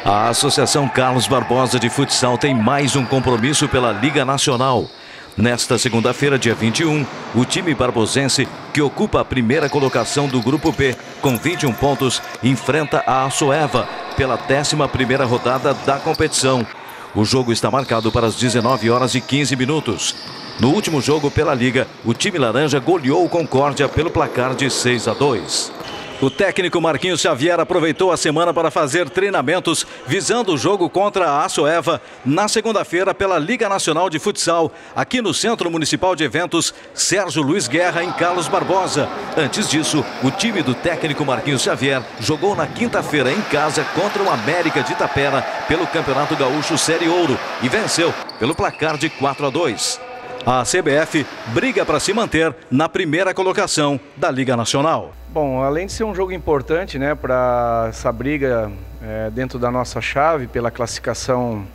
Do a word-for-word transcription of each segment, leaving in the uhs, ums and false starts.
A Associação Carlos Barbosa de Futsal tem mais um compromisso pela Liga Nacional. Nesta segunda-feira, dia vinte e um, o time barbosense, que ocupa a primeira colocação do Grupo B, com vinte e um pontos, enfrenta a Assoeva pela décima primeira rodada da competição. O jogo está marcado para as dezenove horas e quinze minutos. No último jogo pela Liga, o time laranja goleou o Concórdia pelo placar de seis a dois. O técnico Marquinhos Xavier aproveitou a semana para fazer treinamentos visando o jogo contra a Assoeva na segunda-feira pela Liga Nacional de Futsal, aqui no Centro Municipal de Eventos Sérgio Luiz Guerra, em Carlos Barbosa. Antes disso, o time do técnico Marquinhos Xavier jogou na quinta-feira em casa contra o América de Itapera pelo Campeonato Gaúcho Série Ouro e venceu pelo placar de quatro a dois. A C B F briga para se manter na primeira colocação da Liga Nacional. Bom, além de ser um jogo importante, né, para essa briga é, dentro da nossa chave, pela classificação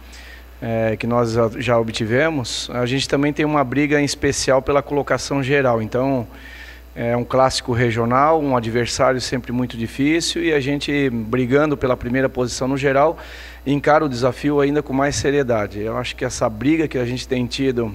é, que nós já obtivemos, a gente também tem uma briga em especial pela colocação geral. Então, é um clássico regional, um adversário sempre muito difícil e a gente, brigando pela primeira posição no geral, encara o desafio ainda com mais seriedade. Eu acho que essa briga que a gente tem tido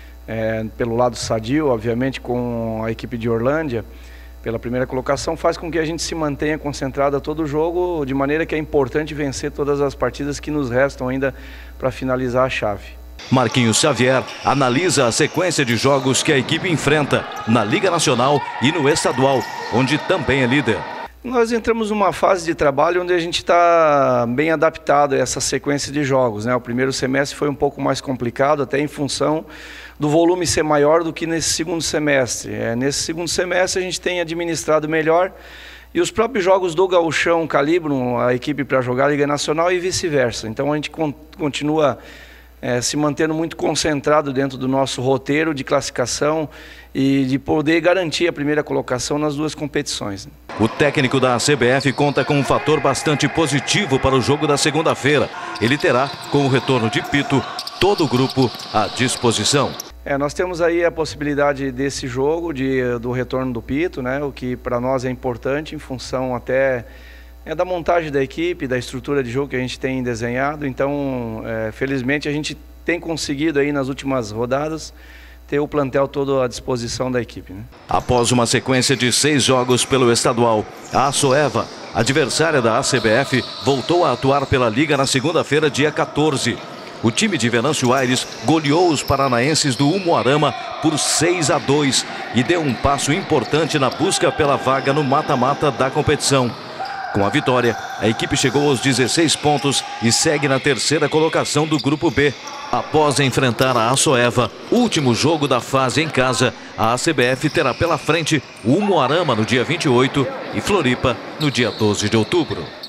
É, pelo lado sadio, obviamente, com a equipe de Orlândia, pela primeira colocação, faz com que a gente se mantenha concentrado a todo o jogo, de maneira que é importante vencer todas as partidas que nos restam ainda para finalizar a chave. Marquinhos Xavier analisa a sequência de jogos que a equipe enfrenta na Liga Nacional e no estadual, onde também é líder. Nós entramos numa fase de trabalho onde a gente está bem adaptado a essa sequência de jogos, né? O primeiro semestre foi um pouco mais complicado, até em função do volume ser maior do que nesse segundo semestre. É, nesse segundo semestre a gente tem administrado melhor e os próprios jogos do Gauchão calibram a equipe para jogar a Liga Nacional e vice-versa. Então a gente con continua é, se mantendo muito concentrado dentro do nosso roteiro de classificação e de poder garantir a primeira colocação nas duas competições. O técnico da C B F conta com um fator bastante positivo para o jogo da segunda-feira. Ele terá, com o retorno de Pito, todo o grupo à disposição. É, nós temos aí a possibilidade desse jogo, de, do retorno do Pito, né, o que para nós é importante em função até é, da montagem da equipe, da estrutura de jogo que a gente tem desenhado. Então, é, felizmente, a gente tem conseguido aí nas últimas rodadas ter o plantel todo à disposição da equipe, né? Após uma sequência de seis jogos pelo estadual, a Assoeva, adversária da A C B F, voltou a atuar pela Liga na segunda-feira, dia quatorze. O time de Venâncio Aires goleou os paranaenses do Umuarama por seis a dois e deu um passo importante na busca pela vaga no mata-mata da competição. Com a vitória, a equipe chegou aos dezesseis pontos e segue na terceira colocação do Grupo B. Após enfrentar a Assoeva, último jogo da fase em casa, a A C B F terá pela frente o Umuarama no dia vinte e oito e Floripa no dia doze de outubro.